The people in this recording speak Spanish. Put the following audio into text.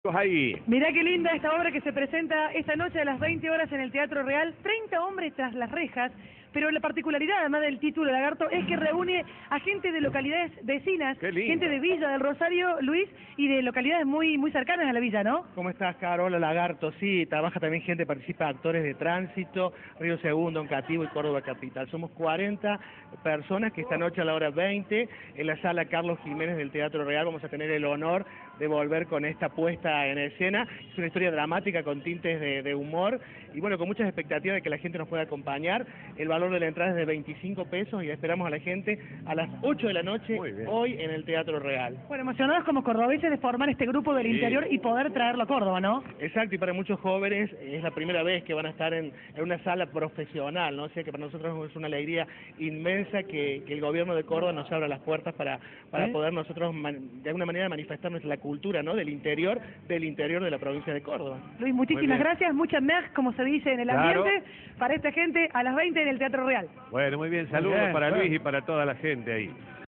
Ahí. Mirá qué linda esta obra que se presenta esta noche a las 20 horas en el Teatro Real. 30 hombres tras las rejas, pero la particularidad, además del título Lagarto, es que reúne a gente de localidades vecinas, Qué lindo. gente de Villa del Rosario, Luis, y de localidades muy cercanas a la villa, ¿no? ¿Cómo estás, Carola Lagarto? Sí, trabaja también gente, participa actores de Tránsito, Río Segundo, Oncativo y Córdoba Capital. Somos 40 personas que esta noche a la hora 20 en la sala Carlos Jiménez del Teatro Real vamos a tener el honor de volver con esta puesta en escena. Es una historia dramática con tintes de humor y bueno, con muchas expectativas de que la gente nos pueda acompañar. El valor de la entrada es de 25 pesos y esperamos a la gente a las 8 de la noche hoy en el Teatro Real. Bueno, emocionados como cordobeses de formar este grupo del interior y poder traerlo a Córdoba, ¿no? Exacto, y para muchos jóvenes es la primera vez que van a estar en una sala profesional, ¿no? O sea que para nosotros es una alegría inmensa que el gobierno de Córdoba nos abra las puertas para poder nosotros de alguna manera manifestar nuestra cultura, ¿no? Del interior de la provincia de Córdoba. Luis, muchísimas gracias, muchas merc, como se dice en el ambiente, para esta gente a las 20 en el Teatro Real. Bueno, muy bien, saludos para Luis y para toda la gente ahí.